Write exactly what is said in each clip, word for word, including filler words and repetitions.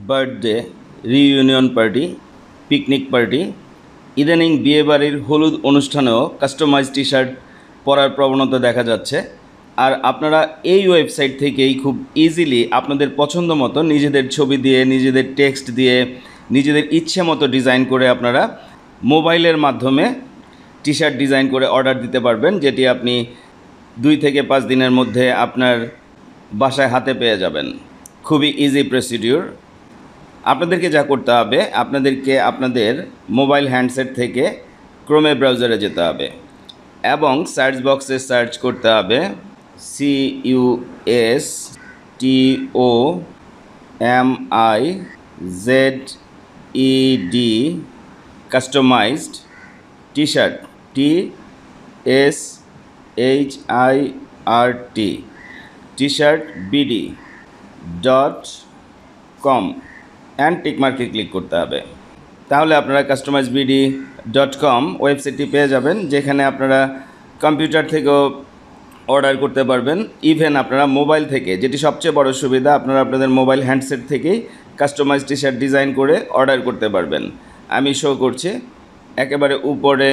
Birthday, reunion party, picnic party, ইদানিং বিয়েবাড়ির হলুদ অনুষ্ঠানেও কাস্টমাইজ টি শার্ট পরার প্রবণতা দেখা যাচ্ছে। আর আপনারা এই ওয়েবসাইট থেকেই খুব ইজিলি আপনাদের পছন্দ মতো নিজেদের ছবি দিয়ে, নিজেদের টেক্সট দিয়ে, নিজেদের ইচ্ছে মতো ডিজাইন করে আপনারা মোবাইলের মাধ্যমে টি শার্ট ডিজাইন করে অর্ডার দিতে পারবেন, যেটি আপনি দুই থেকে পাঁচ দিনের মধ্যে আপনার বাসায় হাতে পেয়ে যাবেন। খুবই ইজি প্রসিডিউর। আপনাদেরকে যা করতে হবে, আপনাদেরকে আপনাদের মোবাইল হ্যান্ডসেট থেকে ক্রোমে ব্রাউজারে যেতে হবে এবং সার্চ বক্সে সার্চ করতে হবে C U S T O M I Z E D customized T shirt, T S H I R T T shirt BD dot com and টিকমার্কে ক্লিক করতে হবে। তাহলে আপনারা কাস্টমাইজ বিডি ডট কম ওয়েবসাইটটি পেয়ে যাবেন, যেখানে আপনারা কম্পিউটার থেকেও অর্ডার করতে পারবেন। ইভেন আপনারা মোবাইল থেকে, যেটি সবচেয়ে বড় সুবিধা, আপনারা আপনাদের মোবাইল হ্যান্ডসেট থেকেই কাস্টমাইজ টি শার্ট ডিজাইন করে অর্ডার করতে পারবেন। আমি শো করছি একেবারে উপরে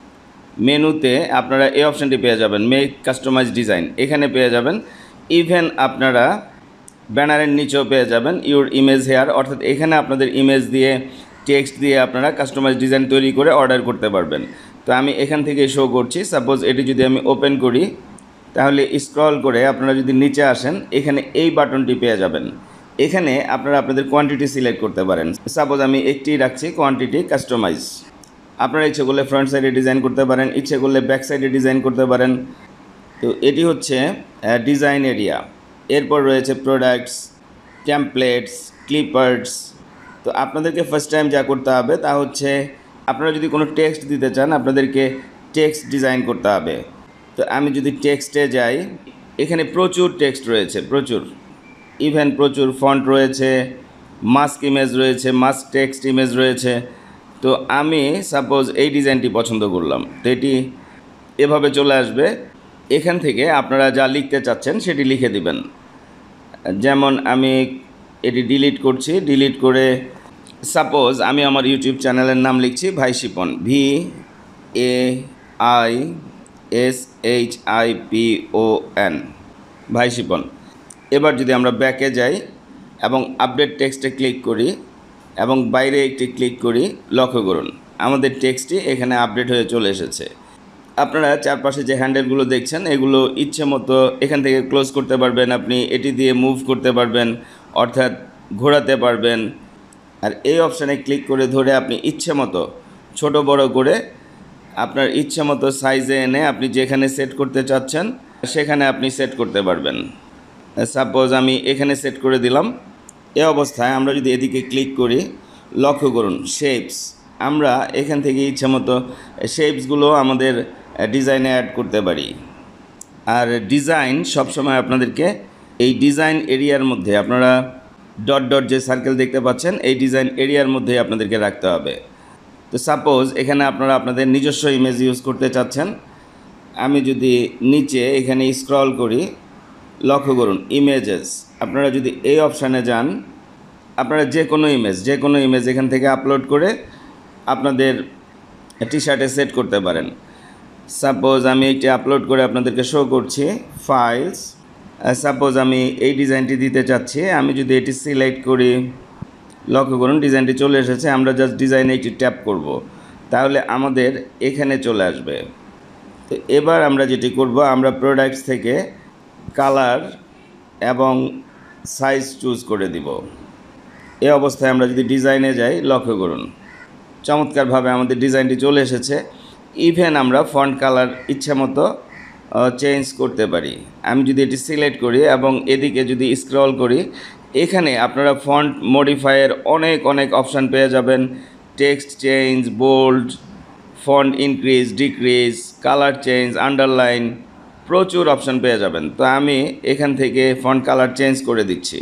মেনুতে আপনারা এই অপশানটি পেয়ে যাবেন, মেক কাস্টমাইজ ডিজাইন, এখানে পেয়ে যাবেন। ইভেন আপনারা ব্যানারের নিচেও পেয়ে যাবেন ইউর ইমেজ হেয়ার, অর্থাৎ এখানে আপনাদের ইমেজ দিয়ে, টেক্সট দিয়ে আপনারা কাস্টমাইজ ডিজাইন তৈরি করে অর্ডার করতে পারবেন। তো আমি এখান থেকে শো করছি। সাপোজ এটি যদি আমি ওপেন করি, তাহলে স্ক্রল করে আপনারা যদি নিচে আসেন, এখানে এই বাটনটি পেয়ে যাবেন। এখানে আপনারা আপনাদের কোয়ান্টিটি সিলেক্ট করতে পারেন। সাপোজ আমি একটি রাখছি, কোয়ান্টিটি কাস্টমাইজ। আপনারা ইচ্ছে করলে ফ্রন্ট সাইডে ডিজাইন করতে পারেন, ইচ্ছে করলে ব্যাক সাইডে ডিজাইন করতে পারেন। তো এটি হচ্ছে ডিজাইন এরিয়া। এরপর রয়েছে প্রোডাক্টস, টেমপ্লেটস, ক্লিপার্স। তো আপনাদেরকে ফার্স্ট টাইম যা করতে হবে তা হচ্ছে, আপনারা যদি কোনো টেক্সট দিতে চান, আপনাদেরকে টেক্সট ডিজাইন করতে হবে। তো আমি যদি টেক্সটে যাই, এখানে প্রচুর টেক্সট রয়েছে, প্রচুর, ইভেন প্রচুর ফন্ট রয়েছে, মাস্ক ইমেজ রয়েছে, মাস্ক টেক্সট ইমেজ রয়েছে। তো আমি সাপোজ এই ডিজাইনটি পছন্দ করলাম, তো এটি এভাবে চলে আসবে। এখান থেকে আপনারা যা লিখতে চাচ্ছেন সেটি লিখে দিবেন। যেমন আমি এটি ডিলিট করছি, ডিলিট করে সাপোজ আমি আমার ইউটিউব চ্যানেলের নাম লিখছি VaiShipon, V A I S H I P O N, VaiShipon. এবার যদি আমরা ব্যাকে যাই এবং আপডেট টেক্সটে ক্লিক করি এবং বাইরে একটি ক্লিক করি, লক্ষ্য করুন আমাদের টেক্সটটি এখানে আপডেট হয়ে চলে এসেছে। আপনারা চারপাশে যে হ্যান্ডেলগুলো দেখছেন, এগুলো ইচ্ছে মতো এখান থেকে ক্লোজ করতে পারবেন। আপনি এটি দিয়ে মুভ করতে পারবেন, অর্থাৎ ঘোরাতে পারবেন। আর এই অপশানে ক্লিক করে ধরে আপনি ইচ্ছে মতো ছোট বড় করে আপনার ইচ্ছে মতো সাইজে এনে আপনি যেখানে সেট করতে চাচ্ছেন সেখানে আপনি সেট করতে পারবেন। সাপোজ আমি এখানে সেট করে দিলাম। এ অবস্থায় আমরা যদি এদিকে ক্লিক করি, লক্ষ্য করুন শেপস, আমরা এখান থেকে ইচ্ছে মতো শেপসগুলো আমাদের ডিজাইনে অ্যাড করতে পারি। আর ডিজাইন সবসময় আপনাদেরকে এই ডিজাইন এরিয়ার মধ্যে, আপনারা ডট ডট যে সার্কেল দেখতে পাচ্ছেন, এই ডিজাইন এরিয়ার মধ্যে আপনাদেরকে রাখতে হবে। তো সাপোজ এখানে আপনারা আপনাদের নিজস্ব ইমেজ ইউজ করতে চাচ্ছেন। আমি যদি নিচে এখানে স্ক্রল করি, লক্ষ্য করুন ইমেজেস, আপনারা যদি এই অপশানে যান, আপনারা যে কোনো ইমেজ যে কোনো ইমেজ এখান থেকে আপলোড করে আপনাদের টি শার্টে সেট করতে পারেন। সাপোজ আমি এটি আপলোড করে আপনাদেরকে শো করছি, ফাইলস। সাপোজ আমি এই ডিজাইনটি দিতে চাচ্ছি, আমি যদি এটি সিলেক্ট করি, লক্ষ্য করুন ডিজাইনটি চলে এসেছে। আমরা জাস্ট ডিজাইনে একটি ট্যাপ করব, তাহলে আমাদের এখানে চলে আসবে। তো এবার আমরা যেটি করব, আমরা প্রোডাক্টস থেকে কালার এবং সাইজ চুজ করে দিব। এই অবস্থায় আমরা যদি ডিজাইনে যাই, লক্ষ্য করুন চমৎকারভাবে আমাদের ডিজাইনটি চলে এসেছে। ইভেন আমরা ফন্ট কালার ইচ্ছে মতো চেঞ্জ করতে পারি। আমি যদি এটি সিলেক্ট করি এবং এদিকে যদি স্ক্রল করি, এখানে আপনারা ফন্ট মডিফায়ার অনেক অনেক অপশান পেয়ে যাবেন। Text change, bold, font increase, decrease, colour change, underline, প্রচুর অপশান পেয়ে যাবেন। তো আমি এখান থেকে ফন্ট কালার চেঞ্জ করে দিচ্ছি।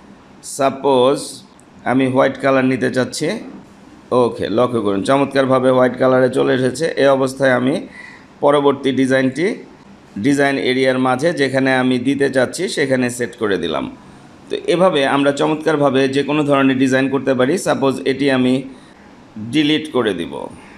সাপোজ আমি হোয়াইট কালার নিতে চাচ্ছি। ওকে, লক্ষ্য করুন চমৎকারভাবে হোয়াইট কালারে চলে এসেছে। এই অবস্থায় আমি পরবর্তী ডিজাইনটি ডিজাইন এরিয়ার মাঝে যেখানে আমি দিতে চাচ্ছি সেখানে সেট করে দিলাম। তো তো এভাবে আমরা চমৎকারভাবে যে কোনো ধরনের ডিজাইন করতে পারি। সাপোজ এটি আমি ডিলিট করে দিব,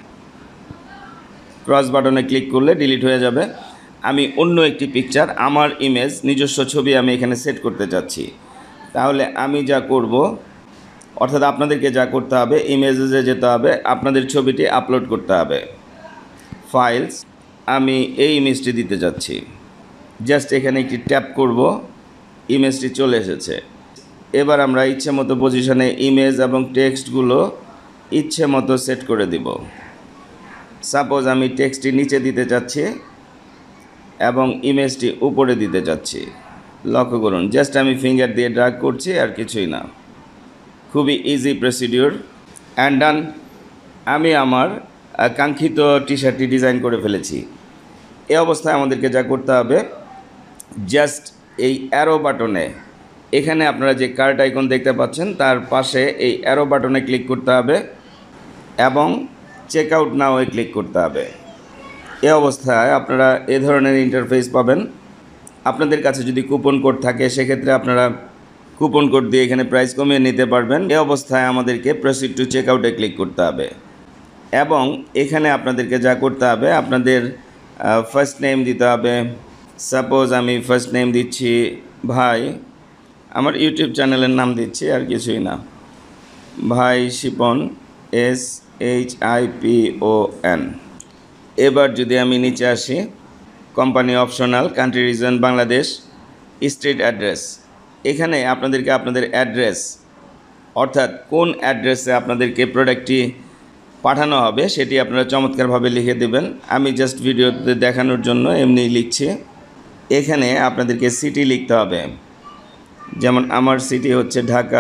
ক্রস বাটনে ক্লিক করলে ডিলিট হয়ে যাবে। আমি অন্য একটি পিকচার, আমার ইমেজ, নিজস্ব ছবি আমি এখানে সেট করতে চাচ্ছি। তাহলে আমি যা করব, অর্থাৎ আপনাদেরকে যা করতে হবে, ইমেজে যেতে হবে, আপনাদের ছবিটি আপলোড করতে হবে। ফাইলস, আমি এই ইমেজটি দিতে যাচ্ছি, জাস্ট এখানে একটি ট্যাপ করব, ইমেজটি চলে এসেছে। এবার আমরা ইচ্ছে মতো পজিশনে ইমেজ এবং টেক্সটগুলো ইচ্ছে মতো সেট করে দিব। সাপোজ আমি টেক্সটটি নিচে দিতে চাচ্ছি এবং ইমেজটি উপরে দিতে চাচ্ছি। লক্ষ্য করুন, জাস্ট আমি ফিঙ্গার দিয়ে ড্র্যাগ করছি, আর কিছুই না। খুবই ইজি প্রসিডিওর, অ্যান্ড ডান। আমি আমার কাঙ্ক্ষিত টি শার্টটি ডিজাইন করে ফেলেছি। এই অবস্থায় আমাদেরকে যা করতে হবে, জাস্ট এই অ্যারো বাটনে, এখানে আপনারা যে কার্ট আইকন দেখতে পাচ্ছেন তার পাশে এই অ্যারো বাটনে ক্লিক করতে হবে এবং চেক আউট নাও এ ক্লিক করতে হবে। এই অবস্থায় আপনারা এ ধরনের ইন্টারফেস পাবেন। আপনাদের কাছে যদি কুপন কোড থাকে সেক্ষেত্রে আপনারা কুপন কোড দিয়ে এখানে প্রাইস কমিয়ে নিতে পারবেন। এই অবস্থায় আমাদেরকে প্রসিড টু চেক আউটে ক্লিক করতে হবে এবং এখানে আপনাদেরকে যা করতে হবে, আপনাদের ফার্স্ট নেম দিতে হবে। সাপোজ আমি ফার্স্ট নেম দিচ্ছি ভাই, আমার ইউটিউব চ্যানেলের নাম দিচ্ছি, আর কিছুই না, VaiShipon, S H I P O N. এবার যদি আমি নিচে আসি, company optional, country region Bangladesh, street address, এখানে আপনাদেরকে আপনাদের অ্যাড্রেস, অর্থাৎ কোন অ্যাড্রেসে আপনাদেরকে প্রোডাক্টটি পাঠানো হবে সেটি আপনারা চমৎকারভাবে লিখে দেবেন। আমি জাস্ট ভিডিওতে দেখানোর জন্য এমনি লিখছি। এখানে আপনাদেরকে সিটি লিখতে হবে, যেমন আমার সিটি হচ্ছে ঢাকা,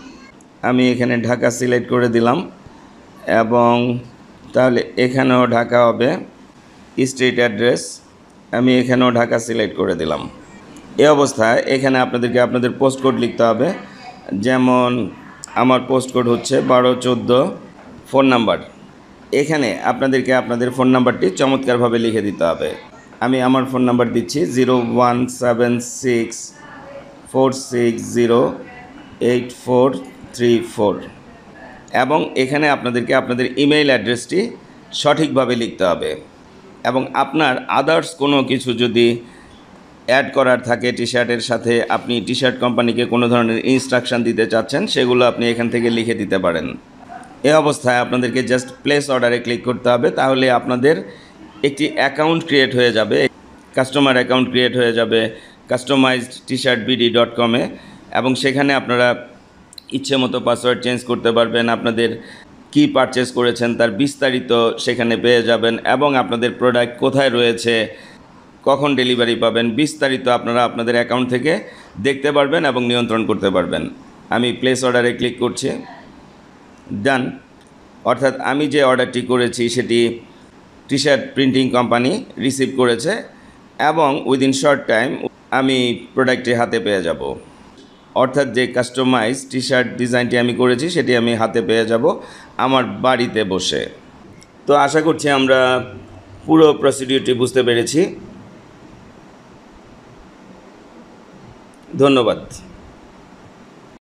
আমি এখানে ঢাকা সিলেক্ট করে দিলাম এবং তাহলে এখানেও ঢাকা হবে। স্ট্রিট অ্যাড্রেস, আমি এখানেও ঢাকা সিলেক্ট করে দিলাম। এই অবস্থায় এখানে আপনাদেরকে আপনাদের পোস্ট কোড লিখতে হবে, যেমন আমার পোস্ট কোড হচ্ছে বারো চোদ্দো। ফোন নাম্বার, এখানে আপনাদেরকে আপনাদের ফোন নাম্বারটি চমৎকারভাবে লিখে দিতে হবে। আমি আমার ফোন নাম্বার দিচ্ছি zero one seven six four six zero eight four three four এবং এখানে আপনাদেরকে আপনাদের ইমেইল অ্যাড্রেসটি সঠিকভাবে লিখতে হবে এবং আপনার আদার্স কোনো কিছু যদি অ্যাড করার থাকে টি শার্টের সাথে, আপনি টি শার্ট কোম্পানিকে কোনো ধরনের ইনস্ট্রাকশান দিতে চাচ্ছেন, সেগুলো আপনি এখান থেকে লিখে দিতে পারেন। এই অবস্থায় আপনাদেরকে জাস্ট প্লেস অর্ডারে ক্লিক করতে হবে। তাহলে আপনাদের একটি অ্যাকাউন্ট ক্রিয়েট হয়ে যাবে, কাস্টমার অ্যাকাউন্ট ক্রিয়েট হয়ে যাবে customized T shirt BD dot কমে এবং সেখানে আপনারা ইচ্ছে মতো পাসওয়ার্ড চেঞ্জ করতে পারবেন। আপনাদের কি পারচেস করেছেন তার বিস্তারিত সেখানে পেয়ে যাবেন এবং আপনাদের প্রোডাক্ট কোথায় রয়েছে, কখন ডেলিভারি পাবেন, বিস্তারিত আপনারা আপনাদের অ্যাকাউন্ট থেকে দেখতে পারবেন এবং নিয়ন্ত্রণ করতে পারবেন। আমি প্লেস অর্ডারে ক্লিক করছি, ডান। অর্থাৎ আমি যে অর্ডারটি করেছি সেটি T shirt printing company receive করেছে এবং উইদিন শর্ট টাইম আমি প্রোডাক্টটি হাতে পেয়ে যাব। অর্থাৎ যে কাস্টমাইজ টি শার্ট ডিজাইনটি আমি করেছি সেটি আমি হাতে পেয়ে যাব আমার বাড়িতে বসে। তো আশা করছি আমরা পুরো প্রসিডিউরটি বুঝতে পেরেছি। ধন্যবাদ।